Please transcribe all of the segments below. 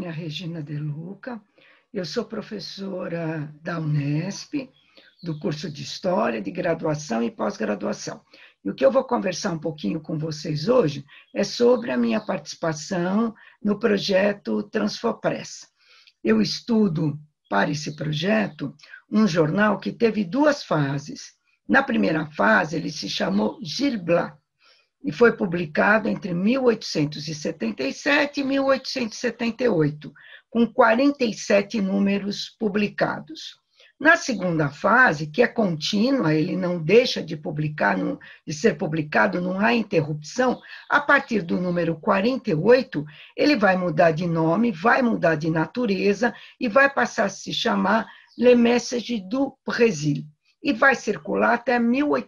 Sônia Regina De Luca, eu sou professora da Unesp, do curso de História, de graduação e pós-graduação. E o que eu vou conversar um pouquinho com vocês hoje é sobre a minha participação no projeto Transfopress. Eu estudo para esse projeto um jornal que teve duas fases. Na primeira fase, ele se chamou Gil Blas, e foi publicado entre 1877 e 1878, com 47 números publicados. Na segunda fase, que é contínua, ele não deixa de ser publicado, não há interrupção, a partir do número 48, ele vai mudar de nome, vai mudar de natureza e vai passar a se chamar Le Message du Brésil, e vai circular até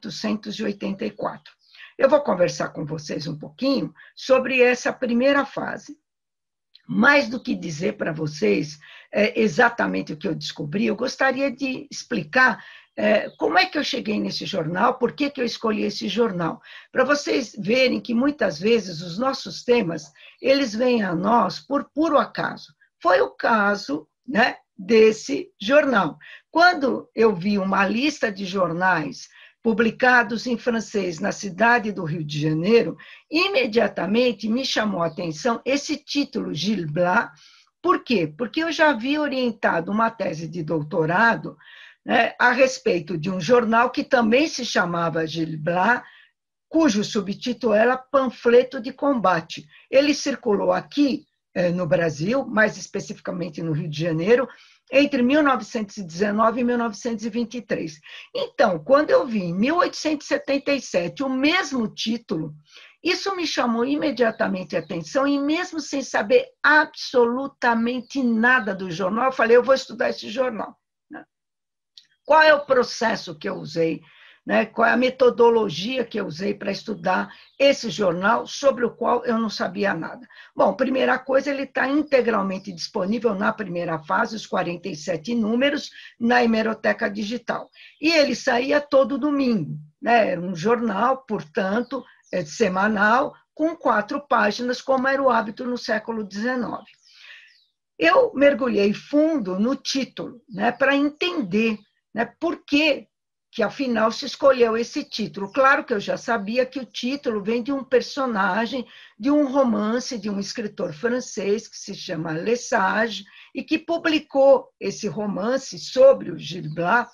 1884. Eu vou conversar com vocês um pouquinho sobre essa primeira fase. Mais do que dizer para vocês exatamente o que eu descobri, eu gostaria de explicar como é que eu cheguei nesse jornal, por que eu escolhi esse jornal, para vocês verem que muitas vezes os nossos temas, eles vêm a nós por puro acaso. Foi o caso, né, desse jornal. Quando eu vi uma lista de jornais publicados em francês na cidade do Rio de Janeiro, imediatamente me chamou a atenção esse título, Gil Blas. Por quê? Porque eu já havia orientado uma tese de doutorado, né, a respeito de um jornal que também se chamava Gil Blas, cujo subtítulo era Panfleto de Combate. Ele circulou aqui no Brasil, mais especificamente no Rio de Janeiro, entre 1919 e 1923. Então, quando eu vi em 1877 o mesmo título, isso me chamou imediatamente a atenção, e mesmo sem saber absolutamente nada do jornal, eu falei, eu vou estudar esse jornal. Qual é o processo que eu usei? Qual é a metodologia que eu usei para estudar esse jornal, sobre o qual eu não sabia nada? Bom, primeira coisa, ele está integralmente disponível na primeira fase, os 47 números, na hemeroteca digital. E ele saía todo domingo. Era um jornal, portanto, semanal, com 4 páginas, como era o hábito no século XIX. Eu mergulhei fundo no título, para entender por que afinal se escolheu esse título. Claro que eu já sabia que o título vem de um personagem, de um romance de um escritor francês que se chama Lesage, e que publicou esse romance sobre o Gil Blas,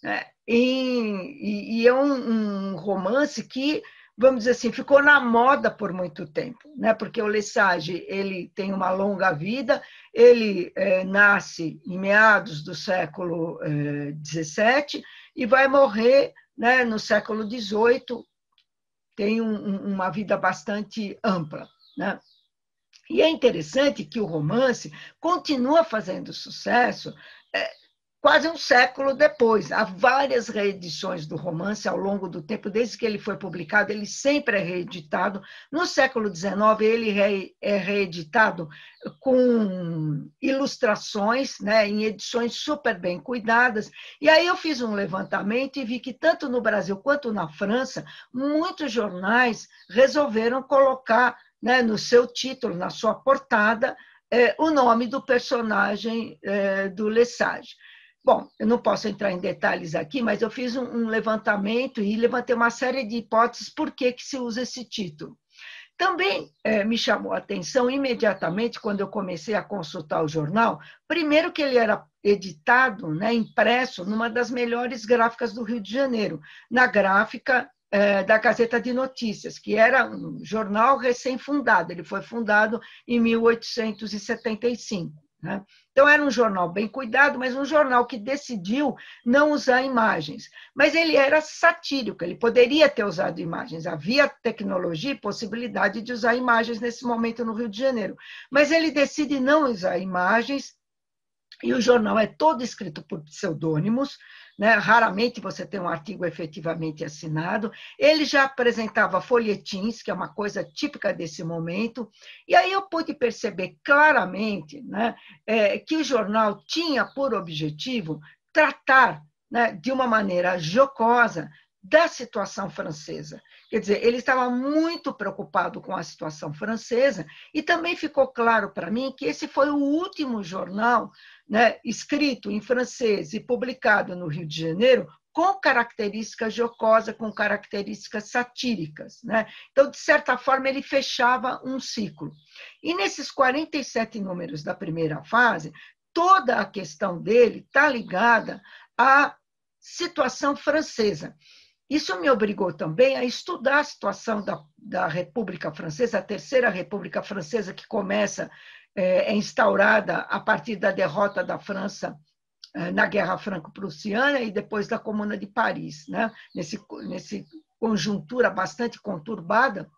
e é um romance que, vamos dizer assim, ficou na moda por muito tempo, porque o Lesage, ele tem uma longa vida, ele nasce em meados do século XVII e vai morrer no século XVIII, tem uma vida bastante ampla. E é interessante que o romance continua fazendo sucesso quase um século depois. Há várias reedições do romance ao longo do tempo, desde que ele foi publicado, ele sempre é reeditado. No século XIX, ele é reeditado com ilustrações, em edições super bem cuidadas. E aí eu fiz um levantamento e vi que, tanto no Brasil quanto na França, muitos jornais resolveram colocar no seu título, na sua portada, o nome do personagem do Lesage. Bom, eu não posso entrar em detalhes aqui, mas eu fiz um levantamento e levantei uma série de hipóteses por que se usa esse título. Também me chamou a atenção imediatamente, quando eu comecei a consultar o jornal, primeiro que ele era editado, impresso, numa das melhores gráficas do Rio de Janeiro, na gráfica da Gazeta de Notícias, que era um jornal recém-fundado, ele foi fundado em 1875. Então, era um jornal bem cuidado, mas um jornal que decidiu não usar imagens. Mas ele era satírico, ele poderia ter usado imagens. Havia tecnologia e possibilidade de usar imagens nesse momento no Rio de Janeiro. Mas ele decide não usar imagens, e o jornal é todo escrito por pseudônimos, raramente você tem um artigo efetivamente assinado. Ele já apresentava folhetins, que é uma coisa típica desse momento, e aí eu pude perceber claramente que o jornal tinha por objetivo tratar de uma maneira jocosa da situação francesa. Quer dizer, ele estava muito preocupado com a situação francesa e também ficou claro para mim que esse foi o último jornal, né, escrito em francês e publicado no Rio de Janeiro com características jocosas, com características satíricas, né? Então, de certa forma, ele fechava um ciclo. E nesses 47 números da primeira fase, toda a questão dele está ligada à situação francesa. Isso me obrigou também a estudar a situação da República Francesa, a Terceira República Francesa, que começa, é instaurada a partir da derrota da França na Guerra Franco-Prussiana e depois da Comuna de Paris, né? Nesse conjuntura bastante conturbada.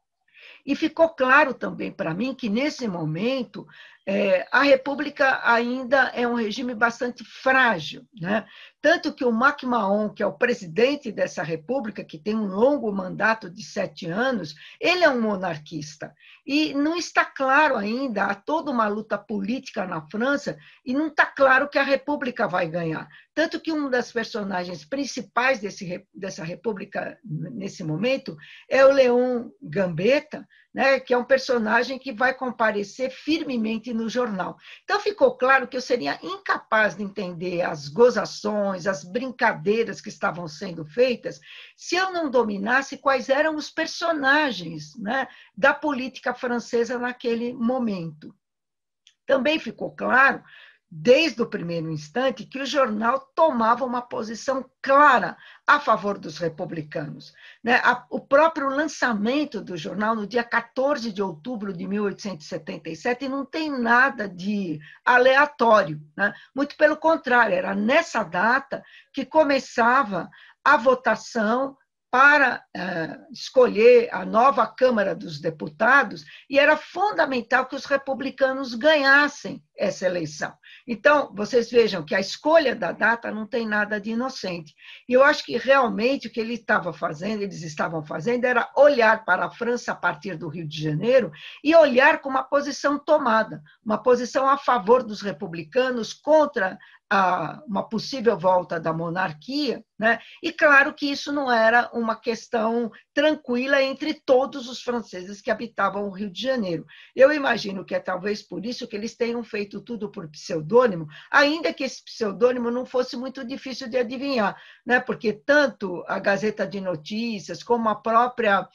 E ficou claro também para mim que, nesse momento, a República ainda é um regime bastante frágil, né? Tanto que o MacMahon, que é o presidente dessa República, que tem um longo mandato de 7 anos, ele é um monarquista. E não está claro ainda, há toda uma luta política na França, e não está claro que a República vai ganhar. Tanto que um das personagens principais dessa República, nesse momento, é o Léon Gambetta, né, que é um personagem que vai comparecer firmemente no jornal. Então, ficou claro que eu seria incapaz de entender as gozações, as brincadeiras que estavam sendo feitas, se eu não dominasse quais eram os personagens, né, da política francesa naquele momento. Também ficou claro, desde o primeiro instante, que o jornal tomava uma posição clara a favor dos republicanos. O próprio lançamento do jornal, no dia 14 de outubro de 1877, não tem nada de aleatório, né? Muito pelo contrário, era nessa data que começava a votação para escolher a nova Câmara dos Deputados, e era fundamental que os republicanos ganhassem essa eleição. Então, vocês vejam que a escolha da data não tem nada de inocente. E eu acho que realmente o que eles estavam fazendo, era olhar para a França a partir do Rio de Janeiro e olhar com uma posição tomada, uma posição a favor dos republicanos contra uma possível volta da monarquia, né? E claro que isso não era uma questão tranquila entre todos os franceses que habitavam o Rio de Janeiro. Eu imagino que é talvez por isso que eles tenham feito tudo por pseudônimo, ainda que esse pseudônimo não fosse muito difícil de adivinhar, né? Porque tanto a Gazeta de Notícias como a própria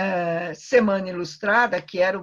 Semana Ilustrada, que era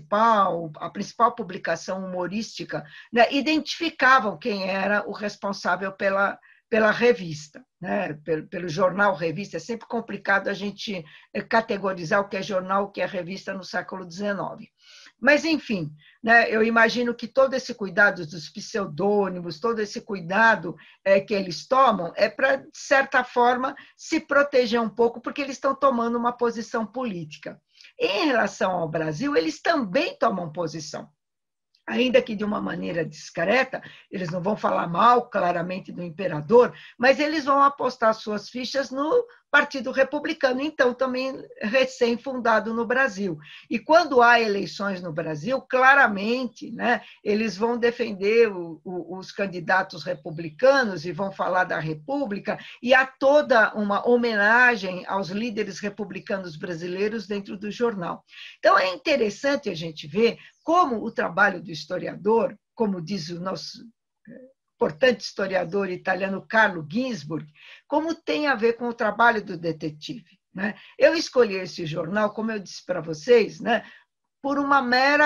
a principal publicação humorística, né, identificavam quem era o responsável pela revista, né, pelo jornal revista. É sempre complicado a gente categorizar o que é jornal, o que é revista no século XIX. Mas, enfim, né, eu imagino que todo esse cuidado dos pseudônimos, todo esse cuidado que eles tomam é para, de certa forma, se proteger um pouco, porque eles estão tomando uma posição política. Em relação ao Brasil, eles também tomam posição. Ainda que de uma maneira discreta, eles não vão falar mal, claramente, do imperador, mas eles vão apostar suas fichas no Partido Republicano, então também recém-fundado no Brasil. E quando há eleições no Brasil, claramente, né, eles vão defender os candidatos republicanos e vão falar da República, e há toda uma homenagem aos líderes republicanos brasileiros dentro do jornal. Então, é interessante a gente ver como o trabalho do historiador, como diz o nosso importante historiador italiano Carlo Ginzburg, como tem a ver com o trabalho do detetive, né? Eu escolhi esse jornal, como eu disse para vocês, né, por uma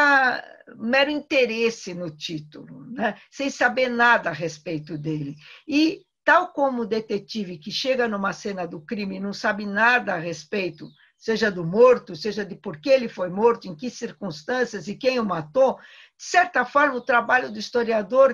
mero interesse no título, né, sem saber nada a respeito dele. E, tal como o detetive que chega numa cena do crime e não sabe nada a respeito, seja do morto, seja de por que ele foi morto, em que circunstâncias e quem o matou, de certa forma, o trabalho do historiador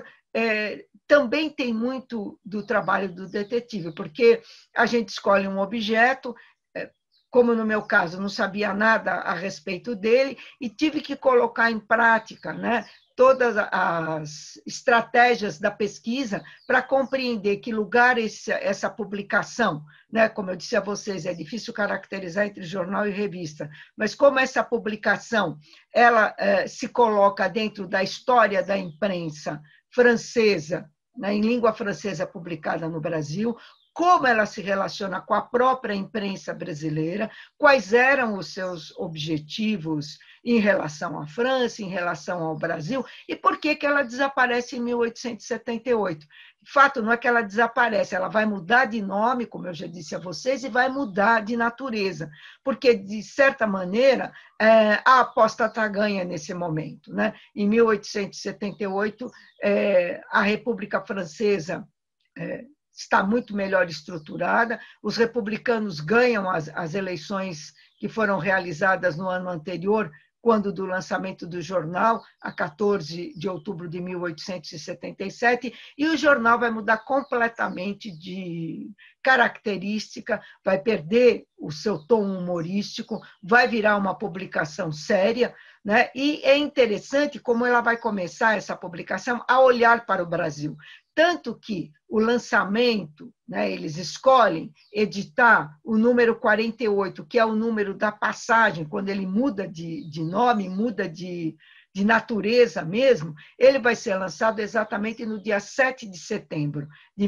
também tem muito do trabalho do detetive, porque a gente escolhe um objeto, como no meu caso, não sabia nada a respeito dele, e tive que colocar em prática, né, todas as estratégias da pesquisa para compreender que lugar essa publicação, né, como eu disse a vocês, é difícil caracterizar entre jornal e revista, mas como essa publicação ela se coloca dentro da história da imprensa francesa, né, em língua francesa publicada no Brasil, como ela se relaciona com a própria imprensa brasileira, quais eram os seus objetivos em relação à França, em relação ao Brasil, e por que ela desaparece em 1878. Fato não é que ela desaparece, ela vai mudar de nome, como eu já disse a vocês, e vai mudar de natureza, porque, de certa maneira, a aposta está ganha nesse momento. Né? Em 1878, a República Francesa está muito melhor estruturada, os republicanos ganham as eleições que foram realizadas no ano anterior, quando do lançamento do jornal, a 14 de outubro de 1877, e o jornal vai mudar completamente de característica, vai perder o seu tom humorístico, vai virar uma publicação séria, né? E é interessante como ela vai começar, essa publicação, a olhar para o Brasil. Tanto que o lançamento, né, eles escolhem editar o número 48, que é o número da passagem, quando ele muda de nome, muda de natureza mesmo, ele vai ser lançado exatamente no dia 7 de setembro de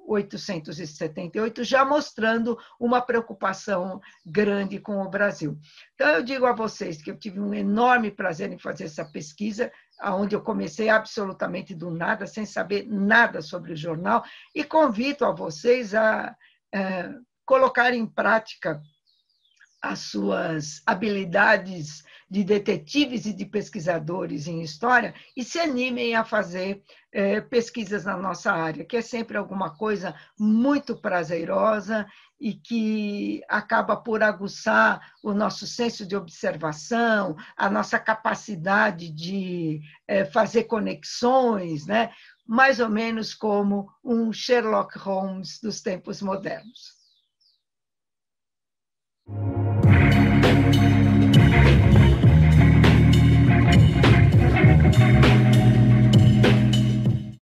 1878, já mostrando uma preocupação grande com o Brasil. Então, eu digo a vocês que eu tive um enorme prazer em fazer essa pesquisa, onde eu comecei absolutamente do nada, sem saber nada sobre o jornal, e convido a vocês a colocar em prática as suas habilidades de detetives e de pesquisadores em história e se animem a fazer pesquisas na nossa área, que é sempre alguma coisa muito prazerosa e que acaba por aguçar o nosso senso de observação, a nossa capacidade de fazer conexões, né? Mais ou menos como um Sherlock Holmes dos tempos modernos.